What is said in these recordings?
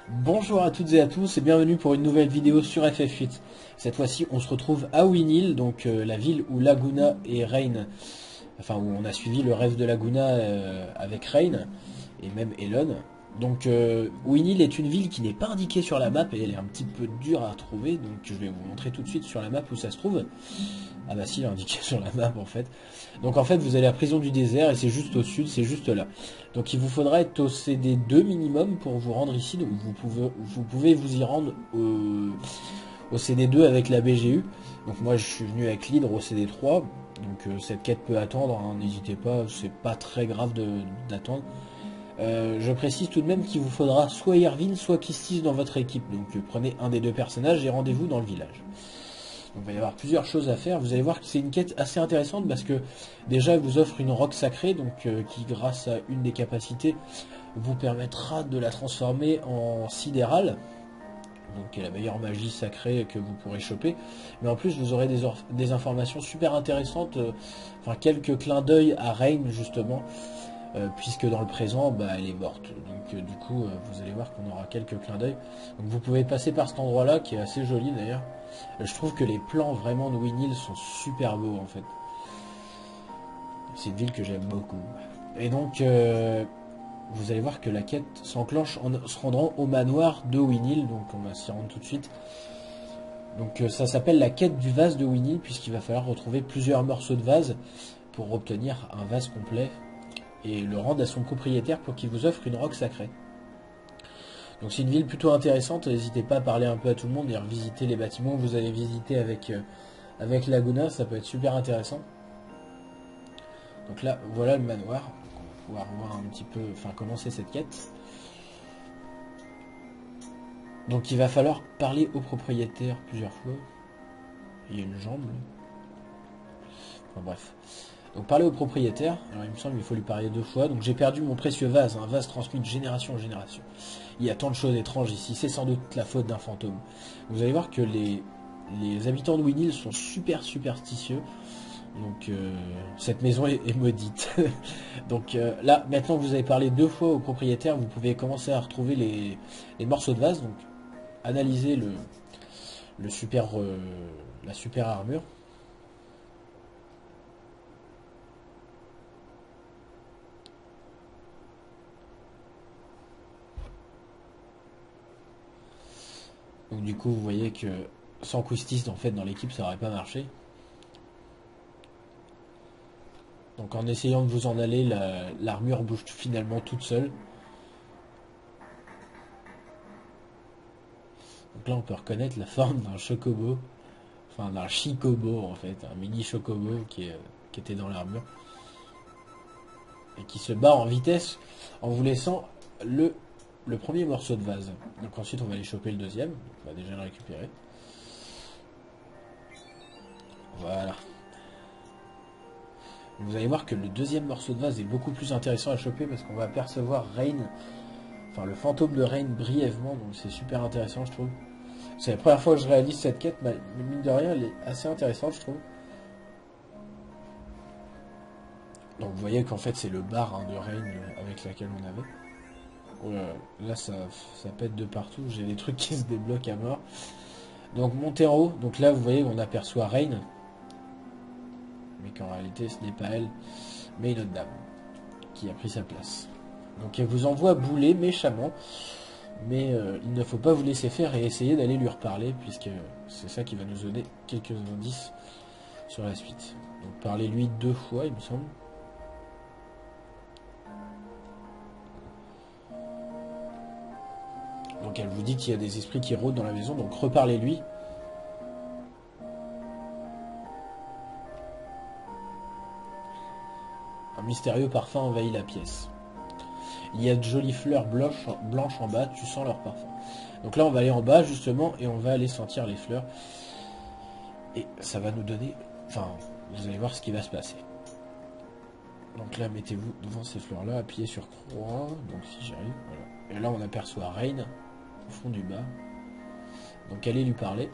Bonjour à toutes et à tous et bienvenue pour une nouvelle vidéo sur FF8. Cette fois-ci on se retrouve à Winil, donc la ville où Laguna et Rain, enfin où on a suivi le rêve de Laguna avec Rain et même Elon. Donc Winil est une ville qui n'est pas indiquée sur la map et elle est un petit peu dure à trouver, donc je vais vous montrer tout de suite sur la map où ça se trouve. Ah bah si, il est indiqué sur la map en fait. Donc en fait vous allez à la prison du désert et c'est juste au sud, c'est juste là. Donc il vous faudra être au CD2 minimum pour vous rendre ici. Donc vous pouvez vous y rendre au CD2 avec la BGU. Donc moi je suis venu avec l'hydre au CD3. Donc cette quête peut attendre, hein, n'hésitez pas, c'est pas très grave d'attendre. Je précise tout de même qu'il vous faudra soit Irvine, soit Kistis dans votre équipe. Donc prenez un des deux personnages et rendez-vous dans le village. Donc, il va y avoir plusieurs choses à faire. Vous allez voir que c'est une quête assez intéressante parce que déjà elle vous offre une roque sacrée, donc qui grâce à une des capacités vous permettra de la transformer en sidérale. Donc qui est la meilleure magie sacrée que vous pourrez choper. Mais en plus vous aurez des informations super intéressantes, enfin quelques clins d'œil à Rain justement, puisque dans le présent bah, elle est morte. Donc du coup vous allez voir qu'on aura quelques clins d'œil. Donc vous pouvez passer par cet endroit là qui est assez joli d'ailleurs. Je trouve que les plans vraiment de Winil sont super beaux en fait. C'est une ville que j'aime beaucoup. Et donc vous allez voir que la quête s'enclenche en se rendant au manoir de Winil. Donc on va s'y rendre tout de suite. Donc ça s'appelle la quête du vase de Winil puisqu'il va falloir retrouver plusieurs morceaux de vase pour obtenir un vase complet et le rendre à son propriétaire pour qu'il vous offre une roque sacrée. Donc c'est une ville plutôt intéressante, n'hésitez pas à parler un peu à tout le monde et revisiter les bâtiments que vous allez visiter avec Laguna, ça peut être super intéressant. Donc là, voilà le manoir, on va pouvoir voir un petit peu, enfin commencer cette quête. Donc il va falloir parler au propriétaire plusieurs fois. Il y a une jambe là. Enfin bref. Donc parler au propriétaire, alors il me semble qu'il faut lui parler deux fois. Donc j'ai perdu mon précieux vase, un vase transmis de génération en génération. Il y a tant de choses étranges ici, c'est sans doute la faute d'un fantôme. Vous allez voir que les habitants de Winil sont super superstitieux. Donc cette maison est maudite. Donc là, maintenant que vous avez parlé deux fois au propriétaire, vous pouvez commencer à retrouver les morceaux de vase. Donc analyser le super, la super armure. Donc du coup, vous voyez que sans Quistis, en fait, dans l'équipe, ça aurait pas marché. Donc en essayant de vous en aller, l'armure bouge finalement toute seule. Donc là, on peut reconnaître la forme d'un chocobo, enfin d'un chicobo en fait, un mini chocobo qui était dans l'armure et qui se bat en vitesse en vous laissant le premier morceau de vase. Donc ensuite, on va aller choper le deuxième. Donc, on va déjà le récupérer. Voilà. Vous allez voir que le deuxième morceau de vase est beaucoup plus intéressant à choper parce qu'on va apercevoir Rain, enfin le fantôme de Rain brièvement, donc c'est super intéressant je trouve. C'est la première fois que je réalise cette quête, mais mine de rien elle est assez intéressante je trouve. Donc vous voyez qu'en fait c'est le bar hein, de Rain avec laquelle on avait. Oh là ça pète de partout, j'ai des trucs qui se débloquent à mort. Donc monter en haut, donc là vous voyez qu'on aperçoit Rain, mais qu'en réalité ce n'est pas elle, mais une autre dame qui a pris sa place. Donc elle vous envoie bouler méchamment, mais il ne faut pas vous laisser faire et essayer d'aller lui reparler, puisque c'est ça qui va nous donner quelques indices sur la suite. Donc parlez-lui deux fois, il me semble. Donc elle vous dit qu'il y a des esprits qui rôdent dans la maison, donc reparlez-lui. Un mystérieux parfum envahit la pièce. Il y a de jolies fleurs blanches en bas, tu sens leur parfum. Donc là on va aller en bas justement et on va aller sentir les fleurs. Et ça va nous donner... Enfin, vous allez voir ce qui va se passer. Donc là mettez-vous devant ces fleurs là, appuyez sur croix. Donc si j'arrive, voilà. Et là on aperçoit Rain au fond du bas. Donc allez lui parler.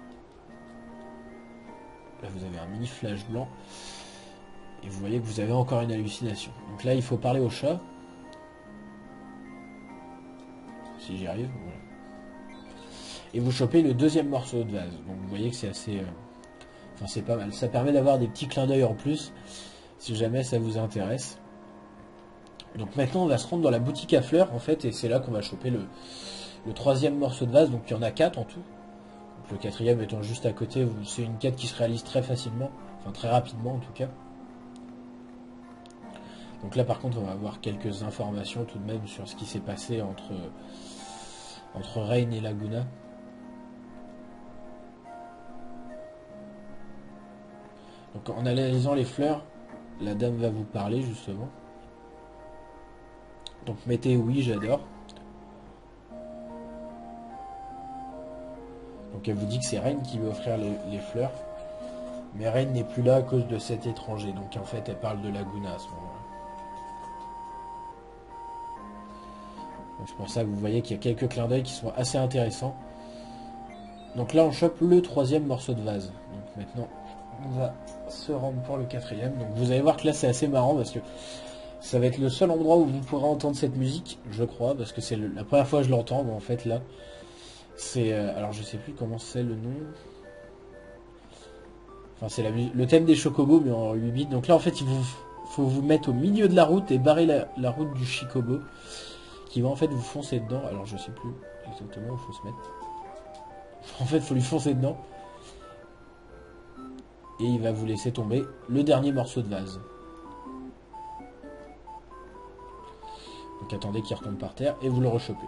Là vous avez un mini flash blanc. Et vous voyez que vous avez encore une hallucination. Donc là il faut parler au chat. si j'y arrive. Voilà. Et vous chopez le deuxième morceau de vase. Donc vous voyez que c'est assez... Enfin c'est pas mal. Ça permet d'avoir des petits clins d'œil en plus, si jamais ça vous intéresse. Donc maintenant on va se rendre dans la boutique à fleurs en fait, et c'est là qu'on va choper le troisième morceau de vase. Donc il y en a 4 en tout. Donc, le quatrième étant juste à côté, c'est une quête qui se réalise très facilement, enfin très rapidement en tout cas. Donc là par contre on va avoir quelques informations tout de même sur ce qui s'est passé entre Rain et Laguna. Donc en analysant les fleurs, la dame va vous parler justement. Donc mettez oui, j'adore. Donc elle vous dit que c'est Rain qui veut offrir les fleurs. Mais Rain n'est plus là à cause de cet étranger. Donc en fait elle parle de Laguna à ce moment-là. Donc c'est pour ça que vous voyez qu'il y a quelques clins d'œil qui sont assez intéressants. Donc là on chope le troisième morceau de vase. Donc maintenant on va se rendre pour le quatrième. Donc vous allez voir que là c'est assez marrant parce que ça va être le seul endroit où vous pourrez entendre cette musique, je crois, parce que c'est la première fois que je l'entends, en fait là. C'est alors je sais plus comment c'est le nom. Enfin c'est le thème des chocobos mais en 8 bits. Donc là en fait il faut vous mettre au milieu de la route et barrer la route du chicobo qui va en fait vous foncer dedans. Alors je sais plus exactement où il faut se mettre. En fait il faut lui foncer dedans. Et il va vous laisser tomber le dernier morceau de vase. Donc attendez qu'il retombe par terre et vous le rechopez.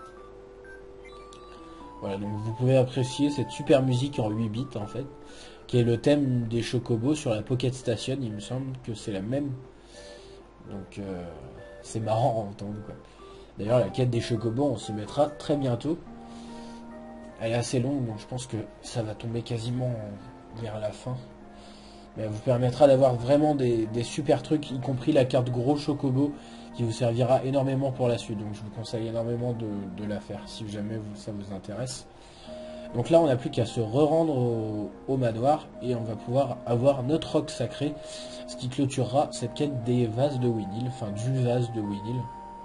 Voilà, donc vous pouvez apprécier cette super musique en 8 bits en fait, qui est le thème des chocobos sur la Pocket Station. Il me semble que c'est la même. Donc c'est marrant à entendre quoi. D'ailleurs la quête des chocobos on s'y mettra très bientôt. Elle est assez longue donc je pense que ça va tomber quasiment vers la fin. Mais elle vous permettra d'avoir vraiment des super trucs, y compris la carte gros chocobo qui vous servira énormément pour la suite. Donc je vous conseille énormément de la faire si jamais ça vous intéresse. Donc là on n'a plus qu'à se re-rendre au manoir et on va pouvoir avoir notre roc sacré, ce qui clôturera cette quête des vases de Winil, enfin du vase de Winil.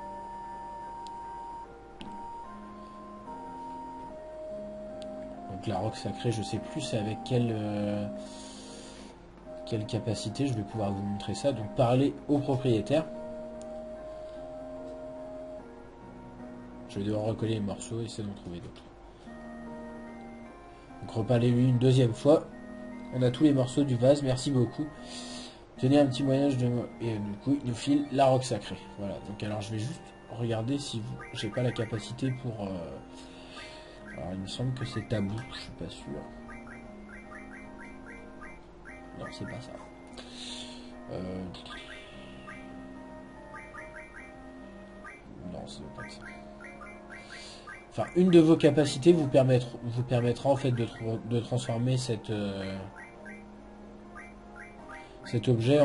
Donc la roc sacrée, je sais plus c'est avec quelle capacité, je vais pouvoir vous montrer ça. Donc parler au propriétaire. Je vais devoir recoller les morceaux et essayer d'en trouver d'autres. Donc reparlez-lui une deuxième fois. On a tous les morceaux du vase, merci beaucoup. Tenez un petit moyen-âge de moi. Et du coup, il nous file la roc sacrée. Voilà, donc alors je vais juste regarder si j'ai pas la capacité pour... Alors il me semble que c'est tabou, je suis pas sûr. Non, c'est pas ça. Non, c'est pas que ça. Enfin, une de vos capacités vous permettra en fait de transformer cet objet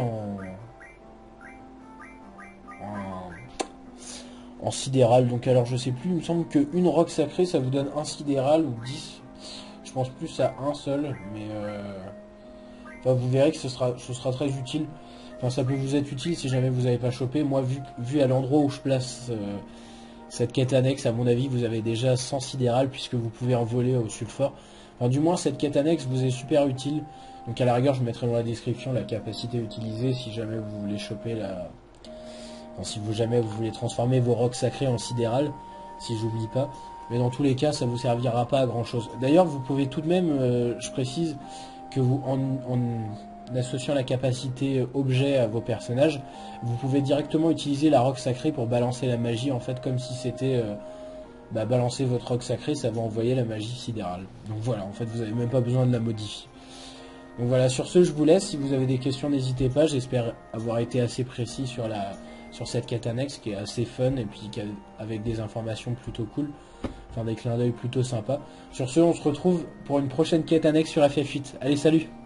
en sidéral. Donc alors je sais plus, il me semble qu'une roc sacrée ça vous donne un sidéral ou 10. Je pense plus à un seul, mais enfin, vous verrez que ce sera très utile. Enfin ça peut vous être utile si jamais vous n'avez pas chopé. Moi vu à l'endroit où je place cette quête annexe, à mon avis, vous avez déjà 100 sidéral puisque vous pouvez en voler au-dessus le fort. Enfin, du moins, cette quête annexe vous est super utile. Donc à la rigueur, je mettrai dans la description la capacité utilisée si jamais vous voulez choper la... Enfin, si jamais vous voulez transformer vos rocs sacrés en sidéral, si j'oublie pas. Mais dans tous les cas, ça vous servira pas à grand chose. D'ailleurs, vous pouvez tout de même, je précise, que vous en associant la capacité objet à vos personnages, vous pouvez directement utiliser la roc sacrée pour balancer la magie, en fait, comme si c'était balancer votre roc sacré, ça va envoyer la magie sidérale. Donc voilà, en fait, vous n'avez même pas besoin de la modifier. Donc voilà, sur ce, je vous laisse. Si vous avez des questions, n'hésitez pas. J'espère avoir été assez précis sur cette quête annexe qui est assez fun et puis avec des informations plutôt cool, enfin des clins d'œil plutôt sympas. Sur ce, on se retrouve pour une prochaine quête annexe sur FF8. Allez, salut!